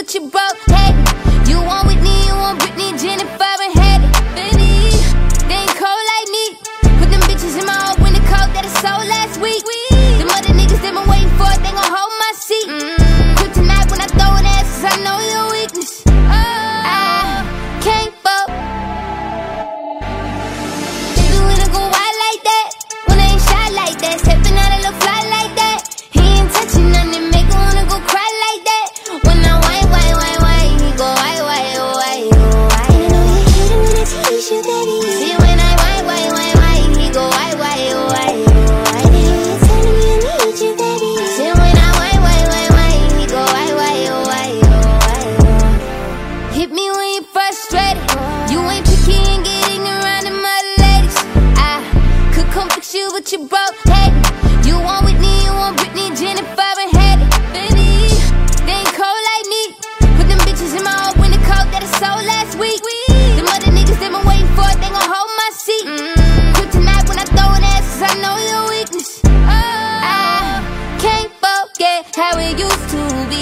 what you broke. Hey, you want Whitney, you want Britney, Jennifer, and Hattie. They ain't cold like me. Put them bitches in my old winter coat that I sold last week. Them other niggas they been waiting for it, they gon' hold my seat. Kryptonite when I throw an ass, 'cause I know your weakness. I can't fuck. Baby, when I go wild like that, when I ain't shy like that, stepping out a little fly like that. He ain't touching nothing, make her wanna go cry like that. When I whine, he go whine. You know you hate it when I tease you that easy. See when I whine, he go whine. You're telling me I need you that easy. See when I whine, he go whine. Hit me when you're frustrated. You ain't picky and get ignorant of my ladies. I could come fix you but you broke. Hey, you want Whitney, you want Britney, Jennifer, and Hattie. They ain't cold like me. Put them bitches in my old winter coat that I sold last week. Them other niggas they been waiting for it, they gon' hold my seat. Kryptonite when I throw an ass, 'cause I know your weakness. I can't forget how it used to be.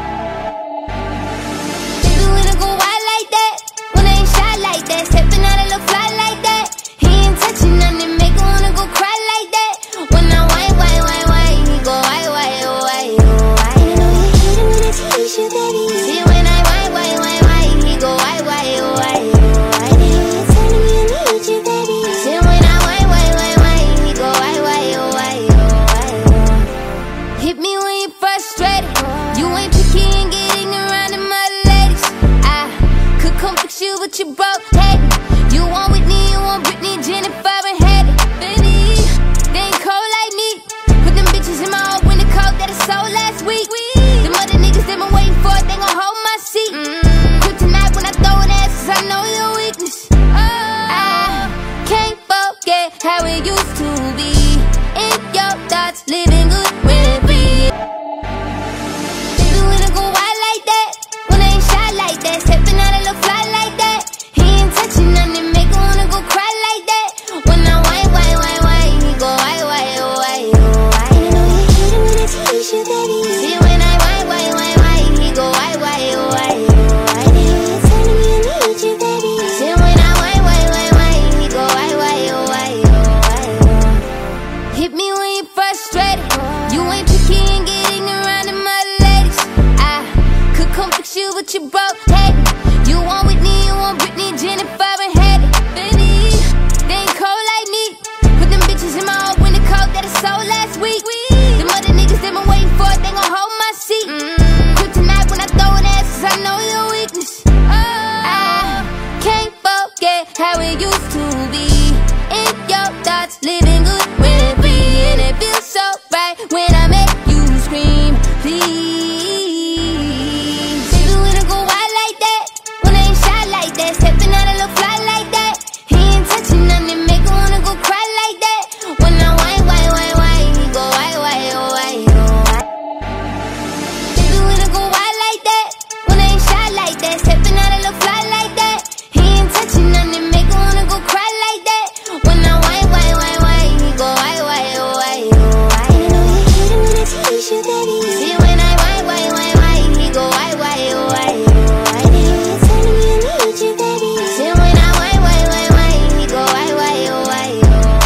Baby, when I go wild like that, when I ain't shy like that, stepping out a little fly like that. He ain't touching nothing, make her wanna go cry like that. When I whine, he go whine. You know you hate it when I tease you that easy. See when I whine, he go whine. You're telling me I need you that easy. See when I whine, he go whine. Hit me when you're frustrated. You ain't picky and get ignorant of my ladies. I could come fix you but you broke. Hey, you want Whitney, you want Britney, Jennifer, and Hattie. They ain't cold like me. Put them bitches in my old winter coat that I sold last week. Them other niggas they been waiting for it, they gon' hold my seat. Kryptonite when I throw an ass, 'cause I know your weakness. I can't forget how it used to be. In your thoughts, living good when it be. Baby, when I go wild like that, when I ain't shy like that, stepping out a little fly like that. He ain't touching nothing, make her wanna go cry like that. When I whine, he go whine. You know you hate it when I tease you that easy. See when I whine, he go whine. You're telling me I need you that easy. See when I whine, he go whine. Hit me when you're frustrated. You ain't picky and get ignorant of my ladies. I could come fix you but you broke. Hey, you want Whitney, you want Britney, Jennifer, and Hattie. They ain't cold like me. Put them bitches in my old winter coat that I sold last week. Them other niggas they been waiting for it, they gon' hold my seat. Kryptonite when I throw an ass, 'cause I know your weakness. I can't forget how it used to be. In your thoughts, living good when it be. And it feels so right when I make you scream, please. Baby, when I go wild like that, when I ain't shy like that, stepping out a little fly like that. He ain't touching nothing, make her wanna go cry like that. When I whine, he go whine. Baby, when I go wild like that, when I ain't shy like that, stepping out a little fly like that. He ain't touching nothing, make her wanna go cry like that. When I whine, he go whine. You know you hate it when I tease you that easy. See when I whine, he go whine. You're telling me I need you that easy. See when I whine, he go whine.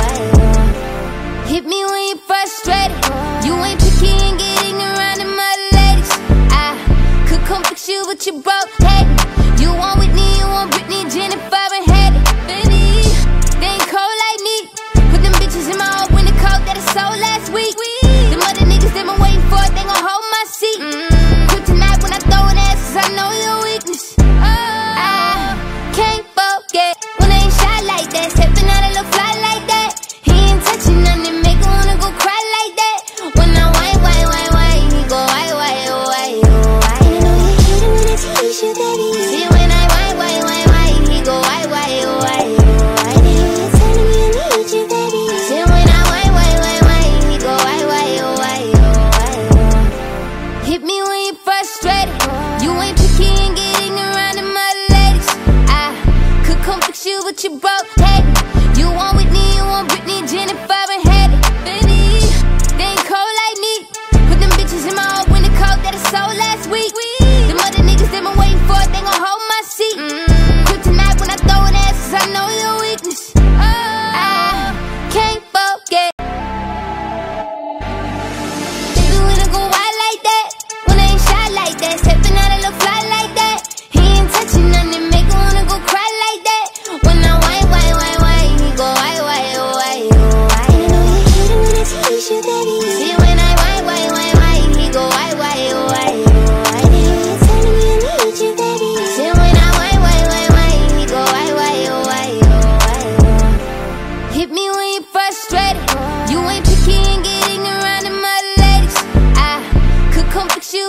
Hit me when you're frustrated. You ain't picky and get ignorant of my ladies. I could come fix you but you broke. Hey, you want Whitney, you want Britney, Jennifer, and Hattie. They ain't cold like me. Put them bitches in my old winter coat that I sold last week. Them other niggas they been waiting for it, they gon' hold my seat. Kryptonite when I throw an ass, 'cause I know your weakness. I can't forget when I ain't shy like that, stepping out a little fly like that. He ain't touching nothing, make her wanna go cry like that. When I whine, he go whine. You know you hate it when I tease you that easy. See when I whine, he go whine. You're telling me I need you that easy. See when I whine, he go whine. Hit me when you're frustrated. You ain't picky and get ignorant of my ladies. I could come fix you but you broke. Hey, you want Whitney, you want Britney, Jennifer, and Hattie. They ain't cold like me. Put them bitches in my old winter coat that I sold last week. Them other niggas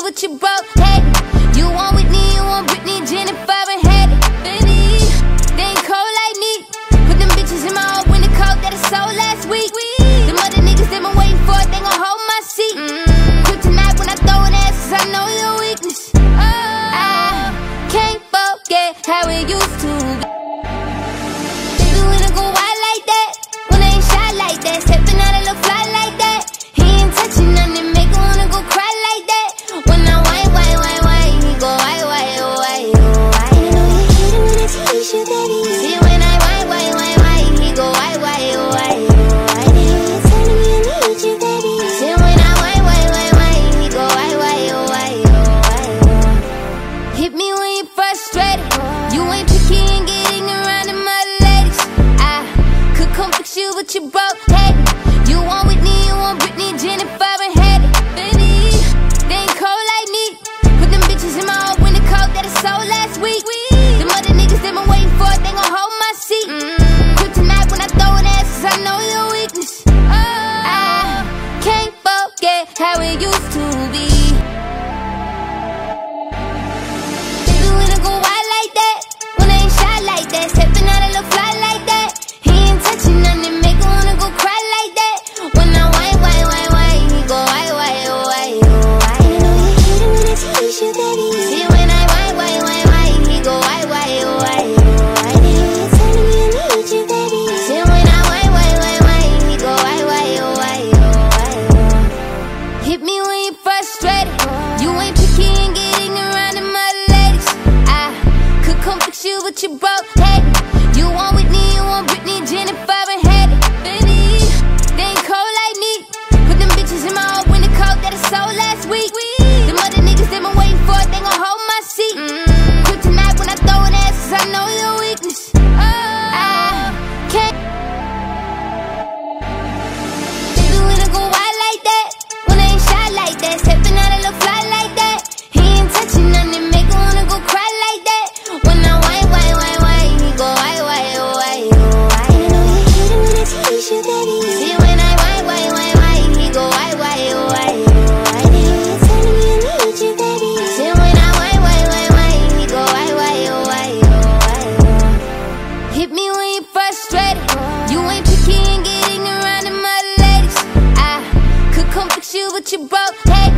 what you broke. Hey, you want Whitney, you want Britney, Jennifer, and Hattie. Benny, they ain't cold like me. Put them bitches in my old winter coat that I sold last week. Them other niggas they been waiting for it, they gon' hold my seat. Kryptonite when I throw it ass, 'cause I know your weakness. I can't forget how it used to be. Baby, when I go wild like that, when I ain't shy like that, stepping out a little fly like that. He ain't touching nothing, make him wanna go cry like that. When I whine, he go whine. You know you hate it when I tease you, baby. See when I whine, he go whine. You know you're telling me I need you, baby. See when I whine, he go whine. Hit me when you're frustrated. You ain't picky and get ignorant of my ladies. I could come fix you, but you broke. Hey, you want Whitney, you want Britney, Jennifer, and Hattie. Benny, they ain't cold like me. Put them bitches in my old winter coat that I sold last week. Them other niggas they been waiting for it, they gon' hold my seat. Kryptonite when I throw it ass, 'cause I know your weakness. I can't forget how it used to be. Baby, when I go wild like that, when I ain't shy like that, stepping out a little fly like that. He ain't touching nothing, make him wanna go cry like that. When I whine, he go whine. You know you hate it when I tease you, baby. See when I whine, he go whine. You know you're telling me I need you, baby. See when I whine, he go whine. Hit me when you're frustrated. You ain't picky and get ignorant of my ladies. I could come fix you, but you broke. Hey, you want Whitney, you want Britney, Jennifer, and Hattie. Benny, they ain't cold like me. Put them bitches in my old winter coat that I sold last week. Them other niggas they been waiting for it, they gon' hold my seat. Kryptonite when I throw it ass, 'cause I know your weakness. I can't. Baby, when I go wild like that, when I ain't shy like that, stepping out a little fly like that. He ain't touching nothing, make him wanna go cry like that. When I whine, he go whine. You know you hate it when I tease you, baby. See when I whine, he go whine. You know you're telling me I need you, baby. See when I whine, he go whine. Hit me when you're frustrated. You ain't picky and get ignorant of my ladies. I could come fix you, but you broke. Hey,